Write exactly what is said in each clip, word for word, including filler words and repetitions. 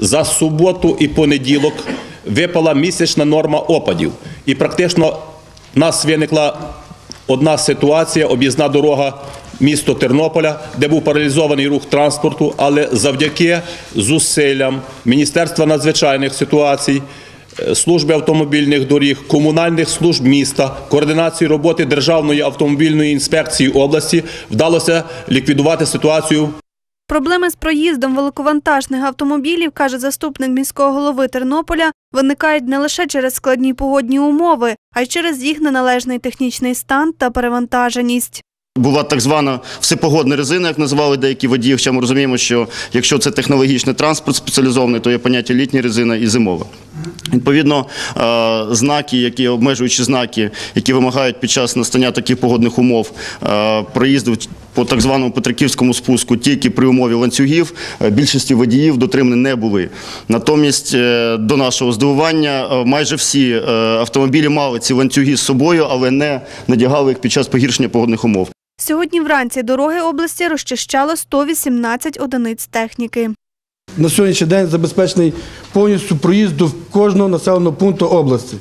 за суботу і понеділок випала місячна норма опадів. І практично в нас виникла одна ситуація, об'їзна дорога місто Тернополя, де був паралізований рух транспорту, але завдяки зусиллям Міністерства надзвичайних ситуацій, служби автомобільних доріг, комунальних служб міста, координації роботи Державної автомобільної інспекції області вдалося ліквідувати ситуацію. Проблеми з проїздом великовантажних автомобілів, каже заступник міського голови Тернополя, виникають не лише через складні погодні умови, а й через їх неналежний технічний стан та перевантаженість. Була так звана всепогодна резина, як називали деякі водії, хоча ми розуміємо, що якщо це технологічний транспорт спеціалізований, то є поняття літня резина і зимова. Відповідно, знаки, які обмежуючі знаки, які вимагають під час настання таких погодних умов проїзду по так званому Петриківському спуску тільки при умові ланцюгів, більшості водіїв дотримані не були. Натомість, до нашого здивування, майже всі автомобілі мали ці ланцюги з собою, але не надягали їх під час погіршення погодних умов. Сьогодні вранці дороги області розчищало сто вісімнадцять одиниць техніки. На сьогоднішній день забезпечений повністю проїзд до кожного населеного пункту області.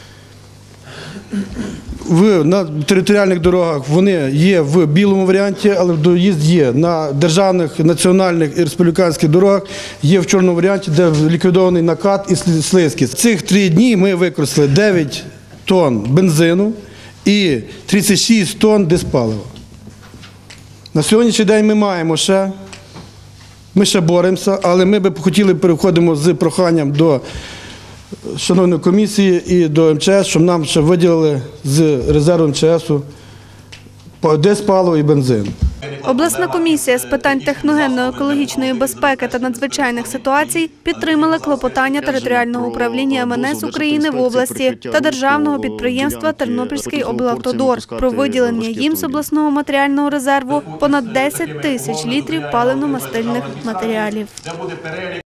В, на територіальних дорогах вони є в білому варіанті, але доїзд є. На державних, національних і республіканських дорогах є в чорному варіанті, де ліквідований накат і слизькість. Цих три дні ми використали дев'ять тонн бензину і тридцять шість тонн диспалива. На сьогоднішній день ми маємо ще, ми ще боремося, але ми б хотіли, переходимо з проханням до шановної комісії і до ем че ес, щоб нам ще виділили з резерву ем че есу диспаливо і бензин. Обласна комісія з питань техногенно-екологічної безпеки та надзвичайних ситуацій підтримала клопотання територіального управління ем ен ес України в області та державного підприємства «Тернопільський облавтодор» про виділення їм з обласного матеріального резерву понад десять тисяч літрів паливно-мастильних матеріалів.